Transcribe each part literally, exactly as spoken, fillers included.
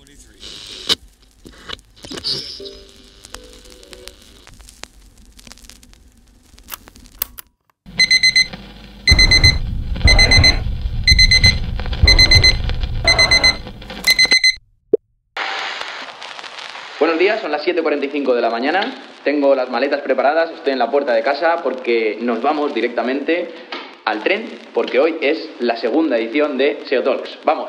Buenos días, son las siete cuarenta y cinco de la mañana, tengo las maletas preparadas, estoy en la puerta de casa porque nos vamos directamente al tren, porque hoy es la segunda edición de S E O Talks. ¡Vamos!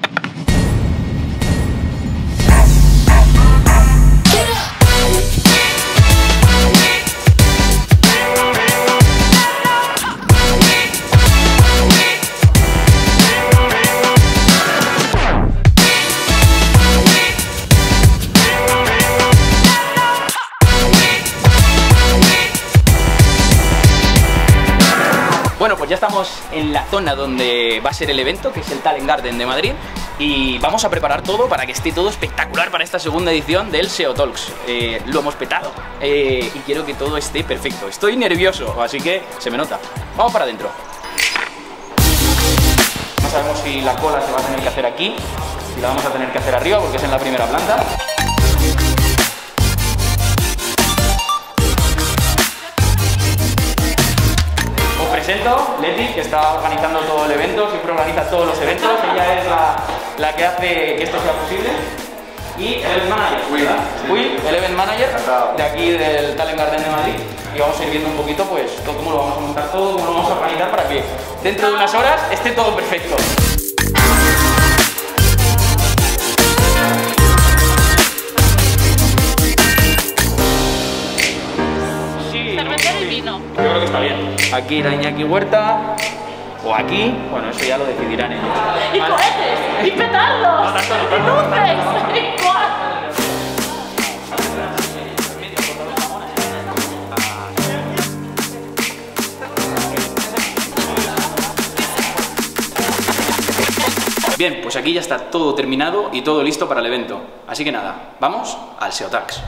Bueno, pues ya estamos en la zona donde va a ser el evento, que es el Talent Garden de Madrid, y vamos a preparar todo para que esté todo espectacular para esta segunda edición del S E O Talks. Eh, lo hemos petado eh, y quiero que todo esté perfecto. Estoy nervioso, así que se me nota. Vamos para adentro. No sabemos si la cola se va a tener que hacer aquí, si la vamos a tener que hacer arriba porque es en la primera planta. Presento, Leti, que está organizando todo el evento, siempre organiza todos los eventos, ella es la, la que hace que esto sea posible. Y el Event Manager, ¿verdad? Will, el Event Manager de aquí del Talent Garden de Madrid. Y vamos a ir viendo un poquito pues cómo lo vamos a montar todo, cómo lo vamos a organizar para que dentro de unas horas esté todo perfecto. Cervecero y vino. Yo creo que está bien. Aquí irá Iñaki Huerta, o aquí, bueno, eso ya lo decidirán ellos. ¡Y ¿Vale? cohetes! ¡Y petardos! ¡Y luces! ¡Y cual! Bien, pues aquí ya está todo terminado y todo listo para el evento. Así que nada, vamos al S E O Talks.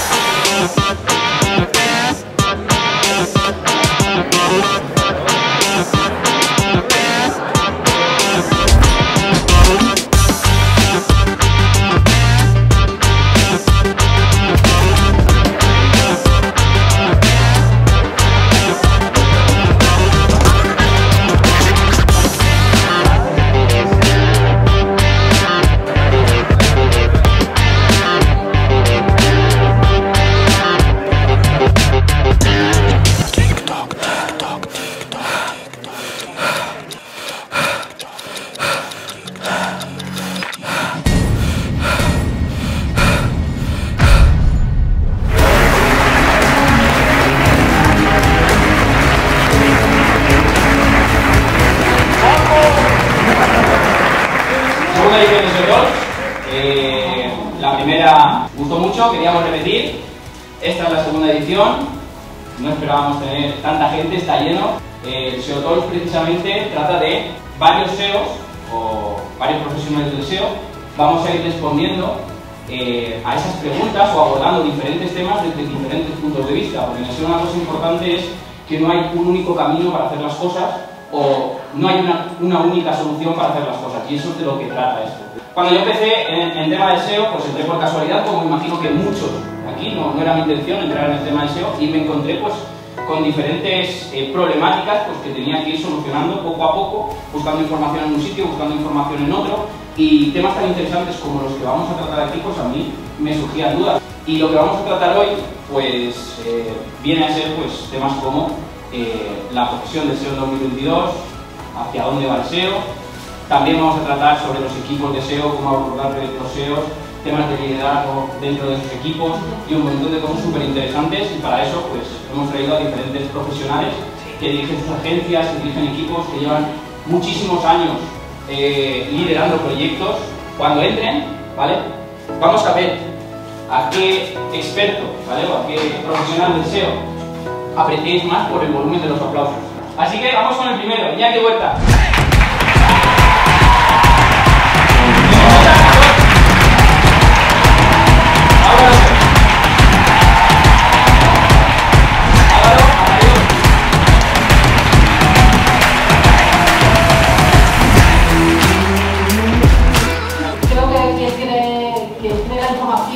Eh, la primera gustó mucho, queríamos repetir. Esta es la segunda edición. No esperábamos tener tanta gente, está lleno. Eh, el S E O Talks precisamente trata de varios S E Os o varios profesionales del S E O. Vamos a ir respondiendo eh, a esas preguntas o abordando diferentes temas desde diferentes puntos de vista. Porque en el S E O una cosa importante es que no hay un único camino para hacer las cosas o no hay una, una única solución para hacer las cosas, y eso es de lo que trata esto. Cuando yo empecé en, en tema de S E O, pues entré por casualidad, como imagino que muchos aquí, no, no era mi intención entrar en el tema de S E O, y me encontré pues con diferentes eh, problemáticas pues, que tenía que ir solucionando poco a poco, buscando información en un sitio, buscando información en otro, y temas tan interesantes como los que vamos a tratar aquí, pues a mí me surgían dudas. Y lo que vamos a tratar hoy, pues eh, viene a ser pues temas como eh, la profesión del S E O en dos mil veintidós, hacia dónde va el S E O. También vamos a tratar sobre los equipos de S E O, cómo abordar proyectos S E O, temas de liderazgo dentro de esos equipos y un montón de cosas súper interesantes, y para eso pues hemos traído a diferentes profesionales que dirigen sus agencias, que dirigen equipos, que llevan muchísimos años eh, liderando proyectos. Cuando entren, ¿vale? Vamos a ver a qué experto, ¿vale? O a qué profesional del S E O apreciéis más por el volumen de los aplausos. Así que vamos con el primero, Iñaki Huerta. Creo que quien tiene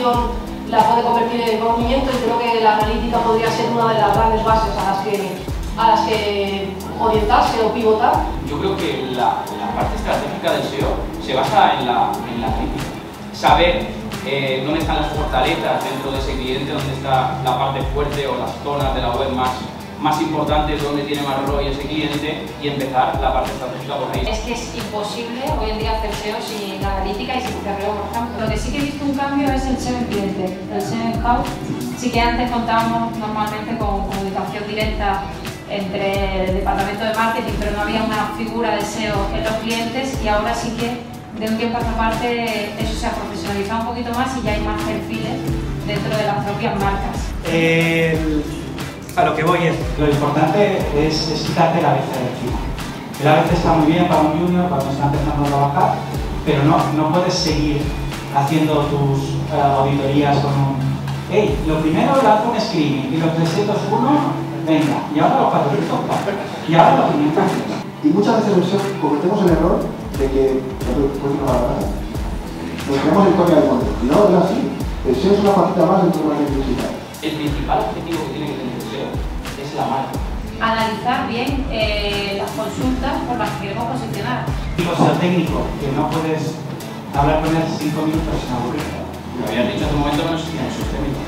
información la puede convertir en conocimiento, y creo que la analítica podría ser una de las grandes bases a las que, a las que orientarse o pivotar. Yo creo que la, la parte estratégica del S E O se basa en la, en la crítica. Saber eh, dónde están las fortalezas dentro de ese cliente, dónde está la parte fuerte o las zonas de la web más, más importantes, dónde tiene más rollo ese cliente, y empezar la parte estratégica por ahí. Es que es imposible hoy en día hacer S E O sin analítica y sin C R O, por ejemplo. Lo que sí que he visto un cambio es el S E O en cliente, el S E O en house. Sí que antes contábamos normalmente con comunicación directa entre el departamento de marketing, pero no había una figura de S E O en los clientes, y ahora sí que de un tiempo a esta parte eso se ha profesionalizado un poquito más y ya hay más perfiles dentro de las propias marcas. Eh, a lo que voy es, lo importante es, es quitarte la vez de encima. El A B C está muy bien para un junior cuando está empezando a trabajar, pero no, no puedes seguir haciendo tus uh, auditorías con un hey, lo primero lanzo un screening y los trescientos uno, venga, y ahora los cuatrocientos cuatro, y ahora los quinientos. Y muchas veces en S E O cometemos el error de que pues, no nos creamos el historia del modelo. Y no es así. El S E O es una patita más dentro de la publicidad. El principal objetivo que tiene que tener el S E O es la marca. Analizar bien eh, las consultas por las que queremos posicionar. Digo, S E O técnico, que no puedes hablar con él cinco minutos sin aburrirte. Lo habías dicho hace un momento que no existían esos técnicos.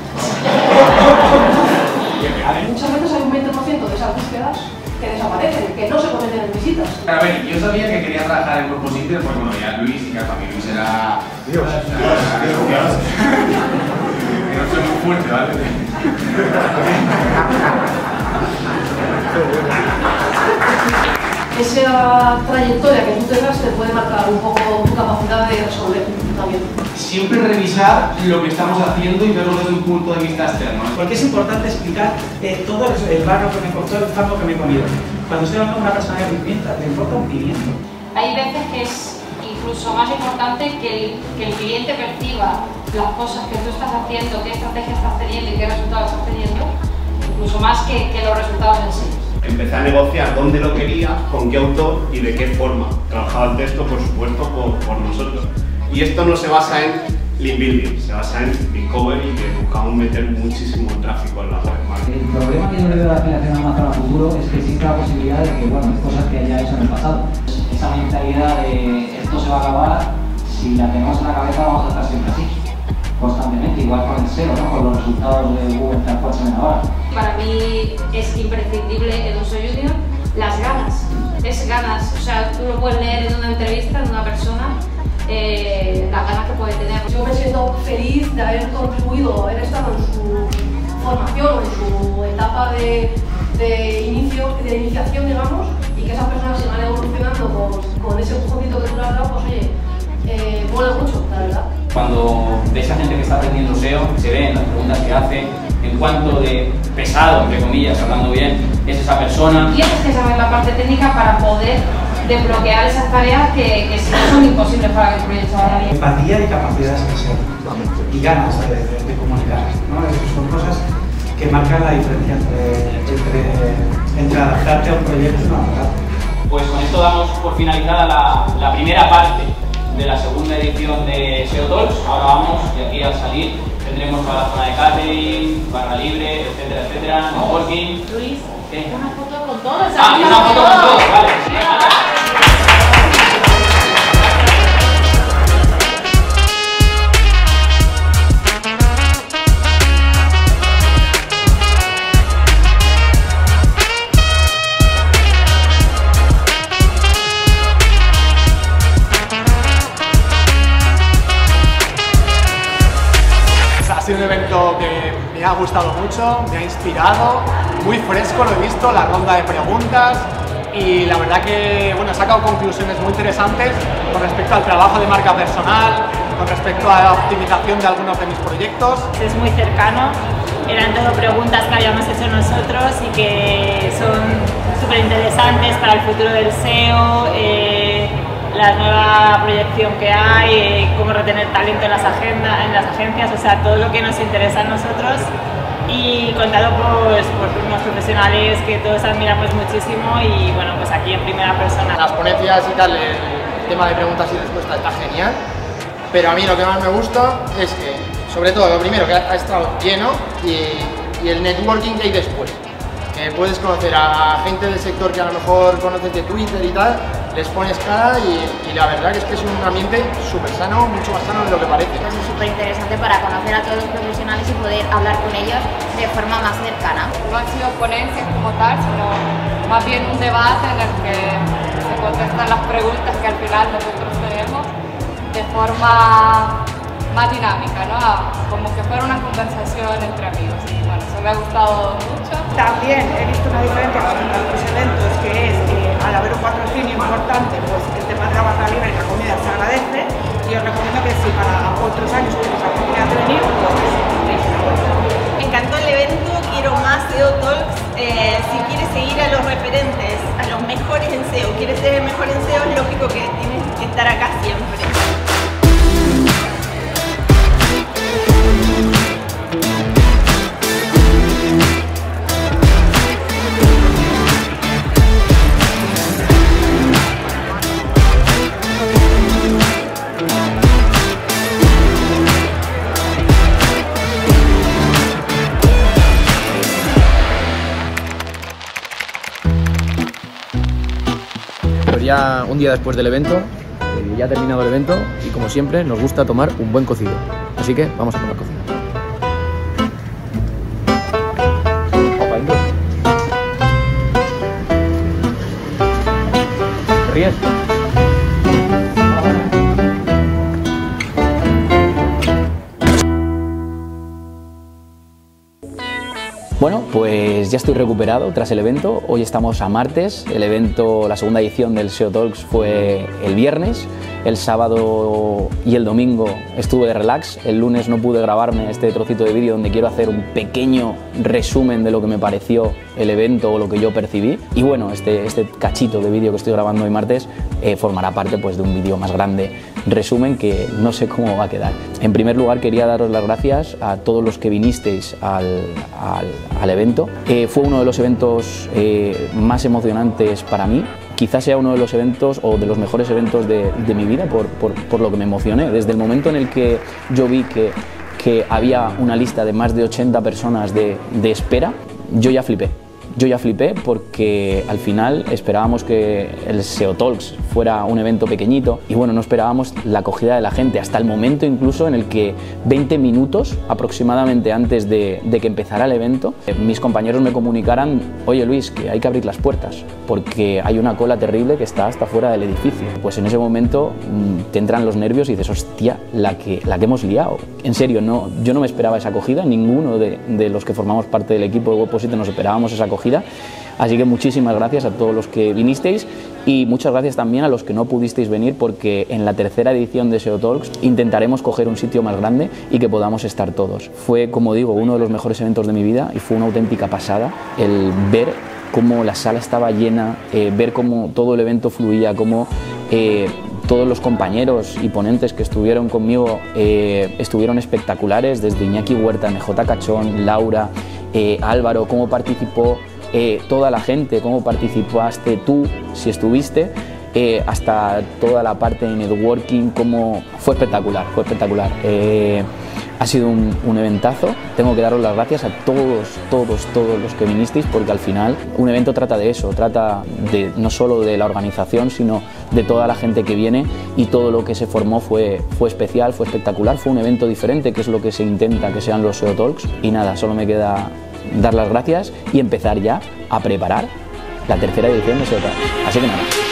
Muchas veces hay un veinte por ciento de esas búsquedas que desaparecen, que no se cometen en visitas. A ver, yo sabía que quería trabajar en Grupo Inter porque bueno, ya Luis, y que para mí Luis era... Dios, Dios, Dios. No soy muy fuerte, ¿vale? Esa trayectoria que tú tengas te puede marcar un poco tu capacidad de resolver también. Siempre revisar lo que estamos haciendo y verlo desde un punto de vista externo. Porque es importante explicar eh, todo el barro que me costó, el fango que me he comido. Cuando estoy hablando con una persona que me pimienta, le importa un pimiento. Hay veces que es incluso más importante que el, que el cliente perciba las cosas que tú estás haciendo, qué estrategia estás teniendo y qué resultados estás teniendo, incluso más que, que los resultados en sí. Empecé a negociar dónde lo quería, con qué autor y de qué forma. Trabajaba el texto, por supuesto, por, por nosotros. Y esto no se basa en link building, se basa en discovery, que buscamos meter muchísimo tráfico en la web. ¿Vale? El problema que yo le veo a la generación Amazon a futuro es que existe la posibilidad de que, bueno, hay cosas que haya hecho en el pasado. Esa mentalidad de esto se va a acabar, si la tenemos en la cabeza vamos a estar siempre así, constantemente, igual con el S E O, ¿no? Con los resultados de Google tal cual se ven ahora. Para mí es imprescindible en un S E O junior las ganas, es ganas, o sea, tú lo puedes leer en una entrevista de una persona, eh, las ganas que puede tener. Yo me siento feliz de haber contribuido, haber estado en su formación, en su etapa de, de inicio, de iniciación, digamos, y que esas personas se van evolucionando con, con ese empujoncito que tú le has dado, pues oye, eh, mola mucho, la verdad. Cuando de esa gente que está aprendiendo S E O, se ve en las preguntas que hace, en cuanto de pesado, entre comillas, hablando bien, es esa persona. Tienes que saber la parte técnica para poder desbloquear esas tareas que, que si no son imposibles para que el proyecto vaya bien. Empatía y capacidades de ser, y ganas de, de, de comunicar, ¿no? Esas son cosas que marcan la diferencia entre, entre, entre adaptarte a un proyecto y no adaptarte. Pues con esto damos por finalizada la, la primera parte de la segunda edición de S E O Talks. Ahora vamos, y aquí al salir tendremos toda la zona de catering, barra libre, etcétera, etcétera, networking. Luis, ¿qué? una foto con todos. Ah, una foto con todos, vale. Ha sido un evento que me ha gustado mucho, me ha inspirado, muy fresco lo he visto, la ronda de preguntas, y la verdad que bueno, he sacado conclusiones muy interesantes con respecto al trabajo de marca personal, con respecto a la optimización de algunos de mis proyectos. Es muy cercano, eran todo preguntas que habíamos hecho nosotros y que son súper interesantes para el futuro del S E O, eh, la nueva proyección que hay, eh, cómo retener talento en las, agendas, en las agencias, o sea, todo lo que nos interesa a nosotros, y contado pues, por unos profesionales que todos admiramos muchísimo, y bueno, pues aquí en primera persona. Las ponencias y tal, el tema de preguntas y respuestas está genial, pero a mí lo que más me gusta es que sobre todo, lo primero, que ha estado lleno y, y el networking que hay después. Que puedes conocer a gente del sector que a lo mejor conoces de Twitter y tal, les pones cara y, y la verdad que es que es un ambiente súper sano, mucho más sano de lo que parece. Pues es súper interesante para conocer a todos los profesionales y poder hablar con ellos de forma más cercana. No han sido ponencias como tal, sino más bien un debate en el que se contestan las preguntas que al final nosotros tenemos de forma más dinámica, ¿no? Como que fuera una conversación entre amigos. Y bueno, eso me ha gustado mucho. También he visto una diferencia con otros eventos, que es que al haber un patrocinio importante, pues el tema de la barra libre y la comida se agradece, y os recomiendo que si para otros años tenéis la oportunidad de venir, pues tenéis una vuelta. Me encantó el evento, quiero más S E O Talks. Eh, si quieres seguir a los referentes, a los mejores en S E O, quieres ser el mejor en S E O, es lógico que tienes que estar acá siempre. Ya un día después del evento, eh, ya ha terminado el evento y como siempre nos gusta tomar un buen cocido, así que vamos a tomar cocido. ¿Te ríes? Bueno, pues ya estoy recuperado tras el evento. Hoy estamos a martes. El evento, la segunda edición del S E O Talks fue el viernes. El sábado y el domingo estuve de relax. El lunes no pude grabarme este trocito de vídeo donde quiero hacer un pequeño resumen de lo que me pareció el evento o lo que yo percibí. Y bueno, este, este cachito de vídeo que estoy grabando hoy martes eh, formará parte pues, de un vídeo más grande, resumen, que no sé cómo va a quedar. En primer lugar, quería daros las gracias a todos los que vinisteis al, al, al evento. Eh, fue uno de los eventos eh, más emocionantes para mí. Quizás sea uno de los eventos o de los mejores eventos de, de mi vida por, por, por lo que me emocioné. Desde el momento en el que yo vi que, que había una lista de más de ochenta personas de, de espera, yo ya flipé. Yo ya flipé porque al final esperábamos que el S E O Talks fuera un evento pequeñito y bueno, no esperábamos la acogida de la gente hasta el momento incluso en el que veinte minutos aproximadamente antes de, de que empezara el evento, mis compañeros me comunicaran: oye Luis, que hay que abrir las puertas porque hay una cola terrible que está hasta fuera del edificio. Pues en ese momento mmm, te entran los nervios y dices: hostia, la que, la que hemos liado. En serio, no, yo no me esperaba esa acogida, ninguno de, de los que formamos parte del equipo de Webposite nos esperábamos esa acogida. Así que muchísimas gracias a todos los que vinisteis y muchas gracias también a los que no pudisteis venir, porque en la tercera edición de S E O Talks intentaremos coger un sitio más grande y que podamos estar todos. Fue, como digo, uno de los mejores eventos de mi vida y fue una auténtica pasada el ver cómo la sala estaba llena, eh, ver cómo todo el evento fluía, cómo eh, todos los compañeros y ponentes que estuvieron conmigo eh, estuvieron espectaculares, desde Iñaki Huerta, M J Cachón, Laura, eh, Álvaro, cómo participó Eh, toda la gente, cómo participaste tú, si estuviste, eh, hasta toda la parte de networking, cómo fue espectacular, fue espectacular. Eh, ha sido un, un eventazo. Tengo que daros las gracias a todos, todos, todos los que vinisteis, porque al final un evento trata de eso, trata de, no solo de la organización, sino de toda la gente que viene, y todo lo que se formó fue, fue especial, fue espectacular, fue un evento diferente, que es lo que se intenta que sean los S E O Talks. Y nada, solo me queda dar las gracias y empezar ya a preparar la tercera edición de S E O Talks. Así que nada.